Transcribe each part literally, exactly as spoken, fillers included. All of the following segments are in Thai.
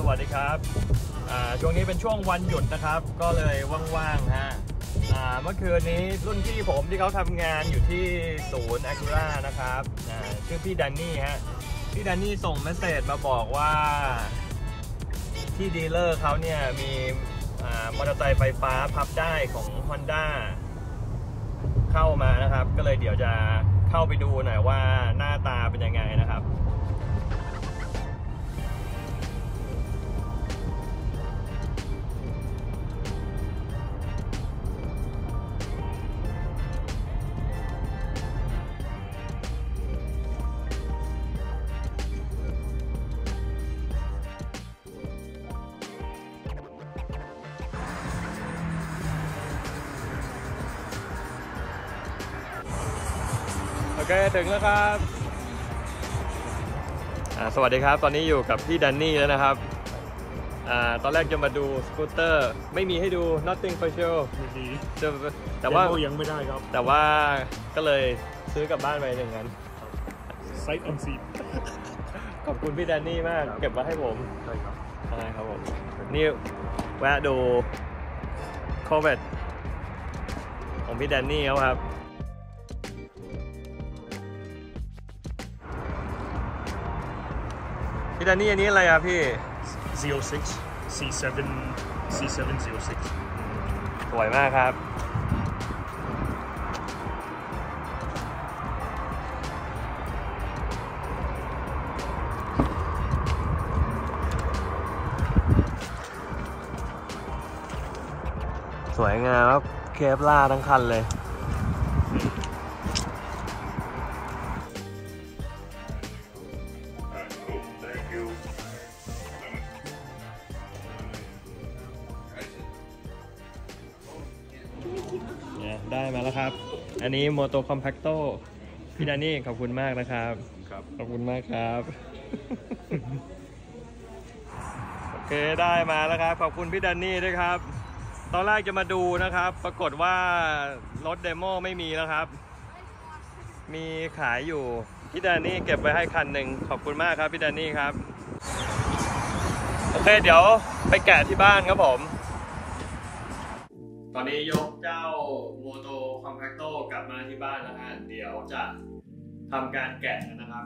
วัสดีครับช่วงนี้เป็นช่วงวันหยุดนะครับก็เลยว่างๆฮะเมื่อคืนนี้รุ่นพี่ผมที่เขาทำงานอยู่ที่ศูนย์ Acura นะครับชื่อพี่แดนนี่ฮะพี่แดนนี่ส่งเมสเสจมาบอกว่าที่ดีลเลอร์เขาเนี่ยมีมอเตอร์ไซค์ไฟฟ้าพับได้ของ Honda เข้ามานะครับก็เลยเดี๋ยวจะเข้าไปดูหน่อยว่าหน้าตาเป็นยังไงนะครับโอเคถึงแล้วครับสวัสดีครับตอนนี้อยู่กับพี่แดนนี่แล้วนะครับอ่าตอนแรกจะมาดูสกูตเตอร์ไม่มีให้ดู nothing for show แต่ว่ายังไม่ได้ครับแต่ว่าก็เลยซื้อกลับบ้านไปหนึ่งอัน Sight unseen ขอบคุณพี่แดนนี่มากเก็บไว้ให้ผมใช่ครับใช่ครับผมนี่แวะดูโคเวตของพี่แดนนี่เขาครับพี่แดนนี่อันนี้อะไรอ่ะพี่ศูนย์หก ซี เซเว่น ซี เซเว่น ศูนย์หกสวยมากครับสวยงามครับเคปล่าทั้งคันเลยได้มาแล้วครับอันนี้โมโตคอมแพคโตพี่ดานี่ขอบคุณมากนะครับขอบคุณมากครับโอเคได้มาแล้วครับขอบคุณพี่ดานี่ด้วยครับตอนแรกจะมาดูนะครับปรากฏว่ารถเดโมไม่มีแล้วครับมีขายอยู่พี่ดานี่เก็บไว้ให้คันหนึ่งขอบคุณมากครับพี่ดานี่ครับโอเคเดี๋ยวไปแกะที่บ้านครับผมตอนนี้ยกเจ้าโมโตคอมแพคโตกลับมาที่บ้านแล้วฮะเดี๋ยวจะทำการแกะนะครับ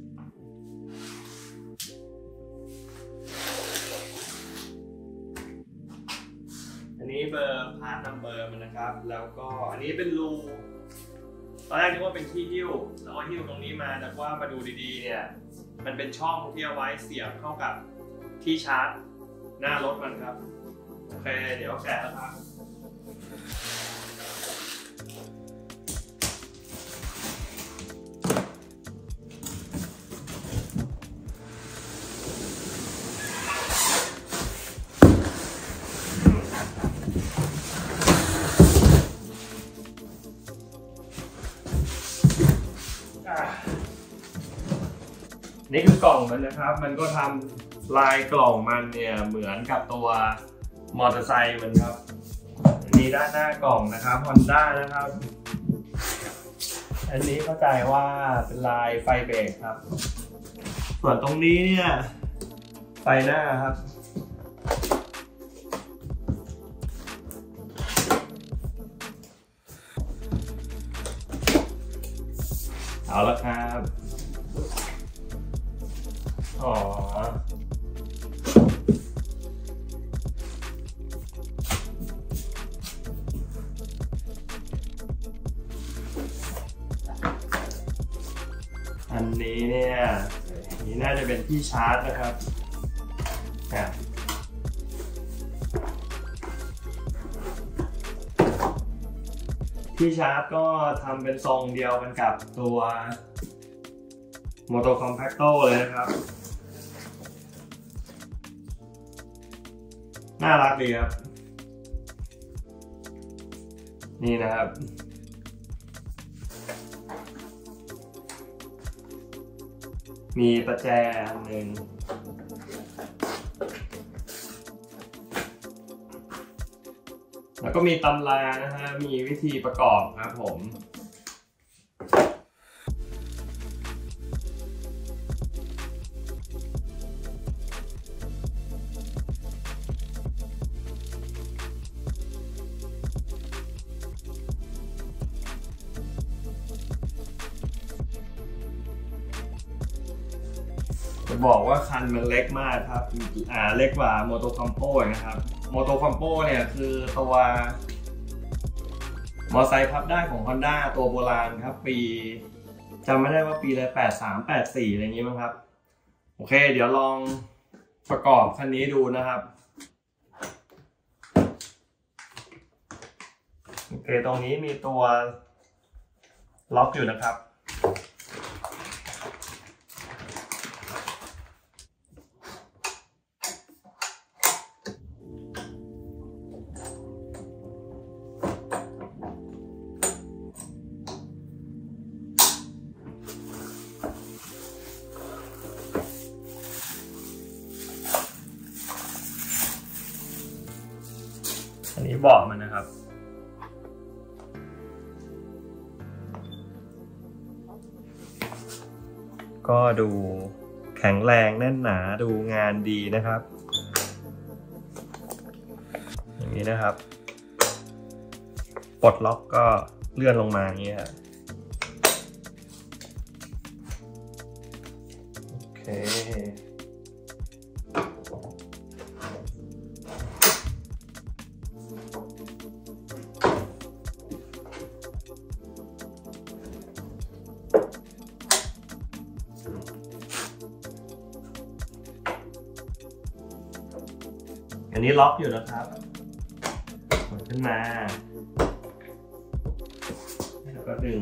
อันนี้เบอร์พาร์ทนัมเบอร์มันนะครับแล้วก็อันนี้เป็นรูตอนแรกนึกว่าเป็นที่หิ้วแล้วก็หิ้วตรงนี้มาแต่ว่ามาดูดีๆเนี่ยมันเป็นช่องที่เอาไว้เสียบเข้ากับที่ชาร์จหน้ารถมันครับโอเคเดี๋ยวแกะแล้วครับนี่คือกล่องมันนะครับมันก็ทำลายกล่องมันเนี่ยเหมือนกับตัวมอเตอร์ไซค์มันครับนี่ด้านหน้ากล่องนะครับ Honda นะครับอันนี้เข้าใจว่าเป็นลายไฟเบรกครับส่วนตรงนี้เนี่ยไฟหน้าครับเอาละครับอ๋ออันนี้เนี่ยนี่น่าจะเป็นที่ชาร์จนะครับที่ชาร์จก็ทำเป็นทรงเดียวกันกับตัวโมโตคอมแพคโตเลยนะครับน่ารักดีครับนี่นะครับมีประแจอันหนึ่งแล้วก็มีตำรานะฮะมีวิธีประกอบครับผม นบอกว่าคันมันเล็กมากครับอ่าเล็กกว่าโมโตคัมโปนะครับโมโตคัมโปเนี่ยคือตัวมอไซค์พับได้ของ Honda ตัวโบราณครับปีจำไม่ได้ว่าปีอะไรแปดสาม แปดสี่อะไรอย่างงี้มั้งครับโอเคเดี๋ยวลองประกอบคันนี้ดูนะครับโอเคตรงนี้มีตัวล็อกอยู่นะครับอันนี้เบาะมันนะครับก็ดูแข็งแรงแน่นหนาดูงานดีนะครับอย่างนี้นะครับปลดล็อกก็เลื่อนลงมาอย่างนี้ครับโอเคอันนี้ล็อกอยู่นะครับกดขึ้นมาแล้วก็ดึง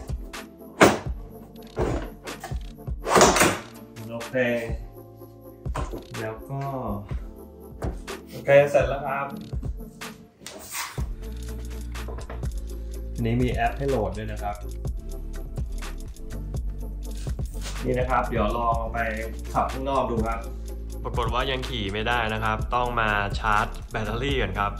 โอเคแล้วก็โอเคเสร็จแล้วครับอันนี้มีแอปให้โหลดด้วยนะครับนี่นะครับเดี๋ยวลองไปขับข้างนอกดูครับปรากฏว่ายังขี่ไม่ได้นะครับต้องมาชาร์จแบตเตอรี่ก่อนครับ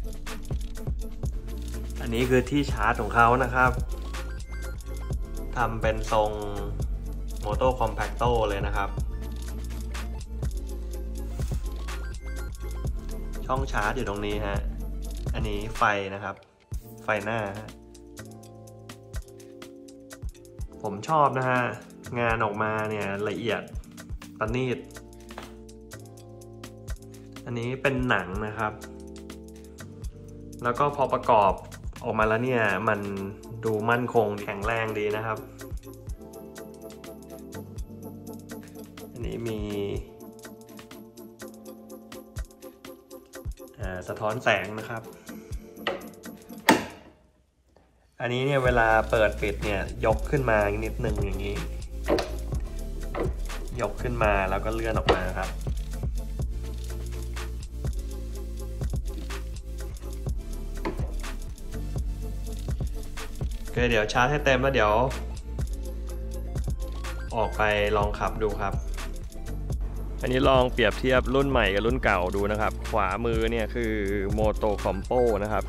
อันนี้คือที่ชาร์จของเขานะครับทำเป็นทรงโมโตคอมแพคโตเลยนะครับช่องชาร์จอยู่ตรงนี้ฮะอันนี้ไฟนะครับไฟหน้าฮะผมชอบนะฮะงานออกมาเนี่ยละเอียดประณีตอันนี้เป็นหนังนะครับแล้วก็พอประกอบออกมาแล้วเนี่ยมันดูมั่นคงแข็งแรงดีนะครับอันนี้มีสะท้อนแสงนะครับอันนี้เนี่ยเวลาเปิดปิดเนี่ยยกขึ้นมานิดนึงอย่างนี้ยกขึ้นมาแล้วก็เลื่อนออกมาครับโอเคเดี๋ยวชาร์จให้เต็มแล้วเดี๋ยวออกไปลองขับดูครับอันนี้ลองเปรียบเทียบรุ่นใหม่กับรุ่นเก่าดูนะครับขวามือเนี่ยคือ Moto Compo นะครับ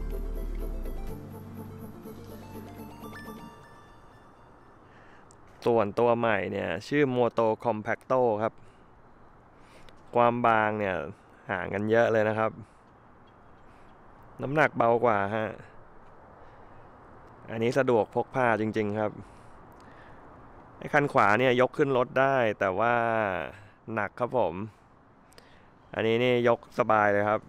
ส่วนตัวใหม่เนี่ยชื่อ Moto Compacto ครับความบางเนี่ยห่างกันเยอะเลยนะครับน้ำหนักเบากว่าฮะอันนี้สะดวกพกพาจริงๆครับไอ้คันขวาเนี่ยยกขึ้นรถได้แต่ว่าหนักครับผมอันนี้นี่ยกสบายเลยครับ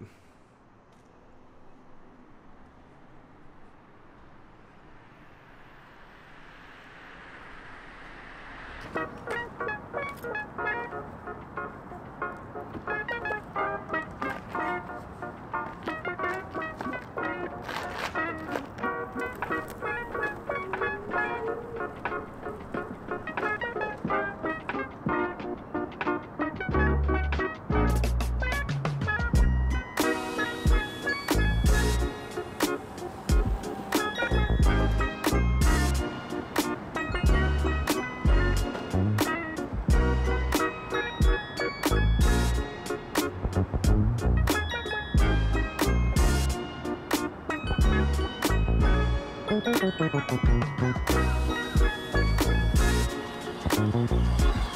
Thank you.